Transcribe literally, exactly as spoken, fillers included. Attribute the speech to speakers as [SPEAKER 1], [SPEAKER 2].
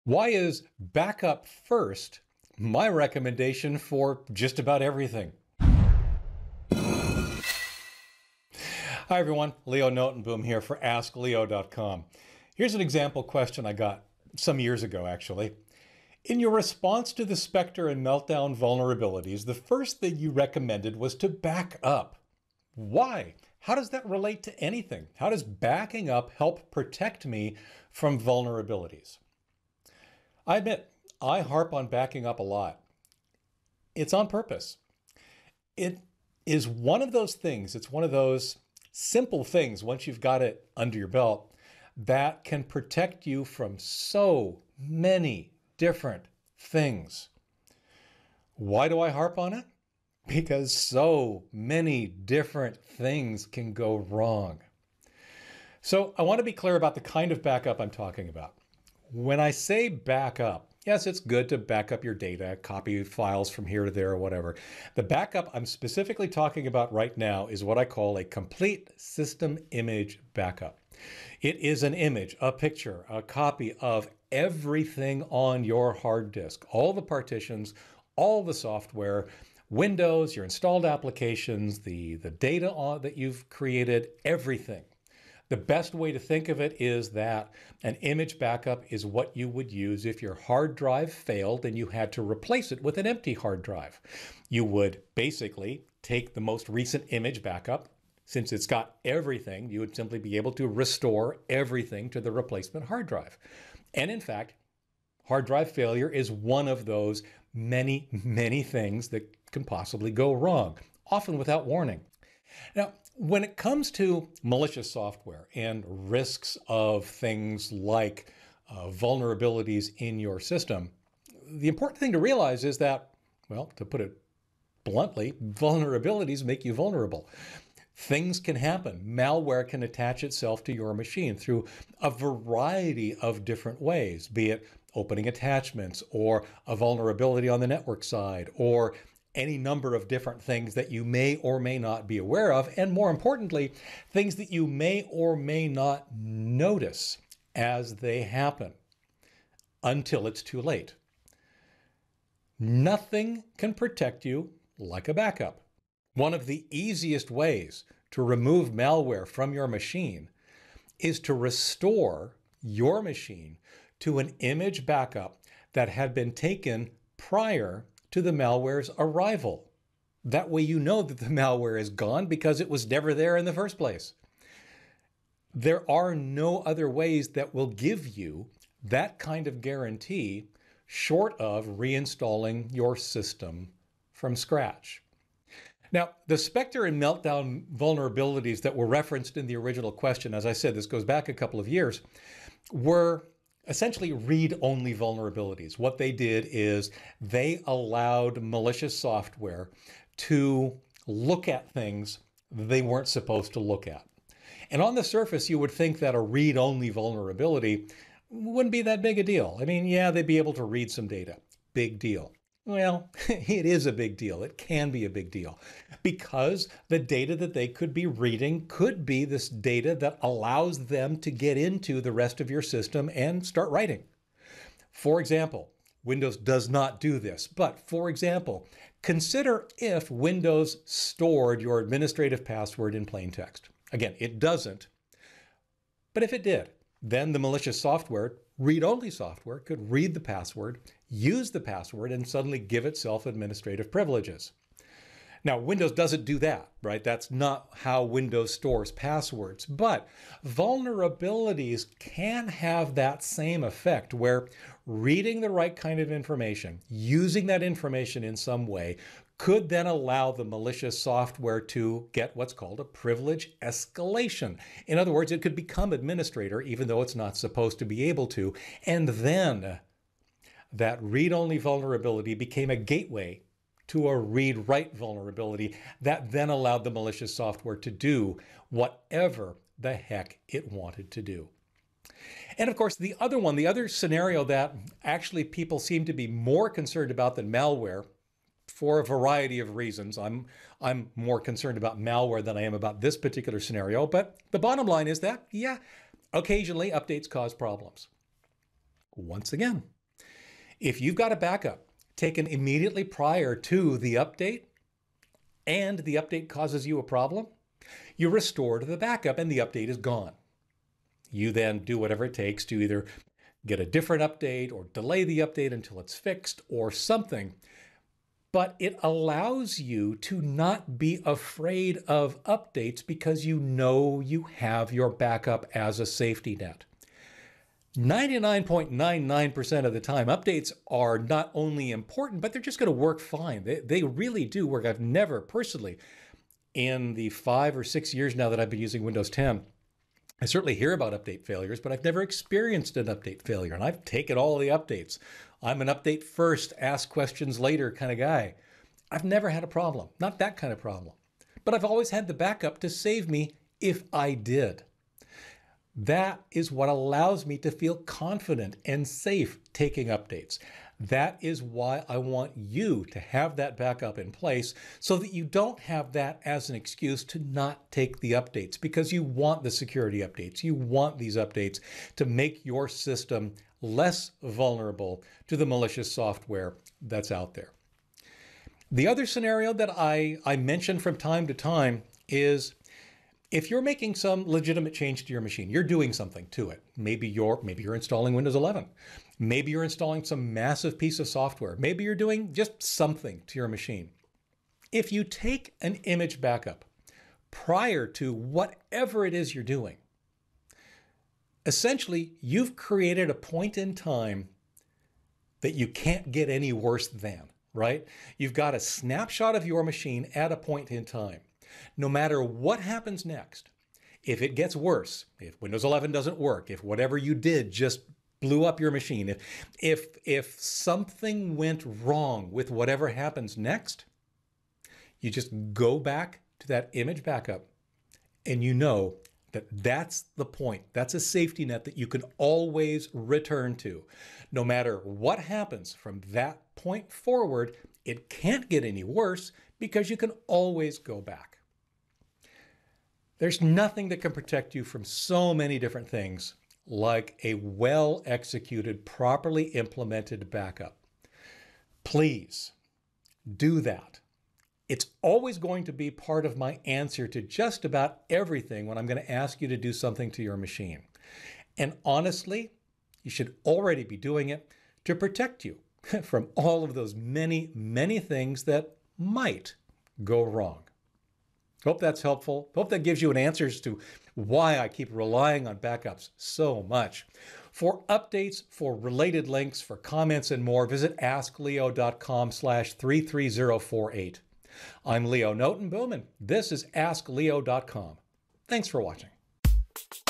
[SPEAKER 1] Why is backup first my recommendation for just about everything? Hi everyone, Leo Notenboom here for ask leo dot com. Here's an example question I got some years ago actually. In your response to the Spectre and Meltdown vulnerabilities, the first thing you recommended was to back up. Why? How does that relate to anything? How does backing up help protect me from vulnerabilities? I admit, I harp on backing up a lot. It's on purpose. It is one of those things, it's one of those simple things, once you've got it under your belt, that can protect you from so many different things. Why do I harp on it? Because so many different things can go wrong. So I want to be clear about the kind of backup I'm talking about. When I say backup, yes, it's good to back up your data, copy files from here to there or whatever. The backup I'm specifically talking about right now is what I call a complete system image backup. It is an image, a picture, a copy of everything on your hard disk, all the partitions, all the software, Windows, your installed applications, the, the data on, that you've created, everything. The best way to think of it is that an image backup is what you would use if your hard drive failed and you had to replace it with an empty hard drive. You would basically take the most recent image backup. Since it's got everything, you would simply be able to restore everything to the replacement hard drive. And in fact, hard drive failure is one of those many, many things that can possibly go wrong, often without warning. Now, when it comes to malicious software and risks of things like uh, vulnerabilities in your system, the important thing to realize is that, well, to put it bluntly, vulnerabilities make you vulnerable. Things can happen. Malware can attach itself to your machine through a variety of different ways, be it opening attachments or a vulnerability on the network side or any number of different things that you may or may not be aware of, and more importantly, things that you may or may not notice as they happen until it's too late. Nothing can protect you like a backup. One of the easiest ways to remove malware from your machine is to restore your machine to an image backup that had been taken prior to the malware's arrival. That way you know that the malware is gone because it was never there in the first place. There are no other ways that will give you that kind of guarantee short of reinstalling your system from scratch. Now, the Spectre and Meltdown vulnerabilities that were referenced in the original question, as I said, this goes back a couple of years, were essentially read-only vulnerabilities. What they did is they allowed malicious software to look at things they weren't supposed to look at. And on the surface, you would think that a read-only vulnerability wouldn't be that big a deal. I mean, yeah, they'd be able to read some data. Big deal. Well, it is a big deal. It can be a big deal because the data that they could be reading could be this data that allows them to get into the rest of your system and start writing. For example, Windows does not do this, but for example, consider if Windows stored your administrative password in plain text. Again, it doesn't, but if it did, then the malicious software, read-only software, could read the password, use the password, and suddenly give itself administrative privileges. Now, Windows doesn't do that, right? That's not how Windows stores passwords, but vulnerabilities can have that same effect where reading the right kind of information, using that information in some way, could then allow the malicious software to get what's called a privilege escalation. In other words, it could become administrator even though it's not supposed to be able to. And then that read-only vulnerability became a gateway to a read-write vulnerability that then allowed the malicious software to do whatever the heck it wanted to do. And of course, the other one, the other scenario that actually people seem to be more concerned about than malware, for a variety of reasons. I'm, I'm more concerned about malware than I am about this particular scenario, but the bottom line is that, yeah, occasionally updates cause problems. Once again, If you've got a backup taken immediately prior to the update and the update causes you a problem, you restore to the backup and the update is gone. You then do whatever it takes to either get a different update or delay the update until it's fixed or something. But it allows you to not be afraid of updates because you know you have your backup as a safety net. ninety-nine point nine nine percent of the time, updates are not only important, but they're just going to work fine. They, they really do work. I've never personally, in the five or six years now that I've been using Windows ten, I certainly hear about update failures, but I've never experienced an update failure, and I've taken all the updates. I'm an update first, ask questions later kind of guy. I've never had a problem, not that kind of problem. But I've always had the backup to save me if I did. That is what allows me to feel confident and safe taking updates. That is why I want you to have that backup in place so that you don't have that as an excuse to not take the updates, because you want the security updates. You want these updates to make your system less vulnerable to the malicious software that's out there. The other scenario that I, I mention from time to time is if you're making some legitimate change to your machine, you're doing something to it. Maybe you're, maybe you're installing Windows eleven. Maybe you're installing some massive piece of software. Maybe you're doing just something to your machine. If you take an image backup prior to whatever it is you're doing, essentially you've created a point in time that you can't get any worse than, right? You've got a snapshot of your machine at a point in time. No matter what happens next, if it gets worse, if Windows eleven doesn't work, if whatever you did just blew up your machine, if, if, if something went wrong with whatever happens next, you just go back to that image backup and you know that that's the point. That's a safety net that you can always return to. No matter what happens from that point forward, it can't get any worse because you can always go back. There's nothing that can protect you from so many different things like a well-executed, properly implemented backup. Please do that. It's always going to be part of my answer to just about everything when I'm going to ask you to do something to your machine. And honestly, you should already be doing it to protect you from all of those many, many things that might go wrong. Hope that's helpful. Hope that gives you an answer as to why I keep relying on backups so much. For updates, for related links, for comments and more, visit askleo.com slash 33048. I'm Leo Notenboom, and this is ask leo dot com. Thanks for watching.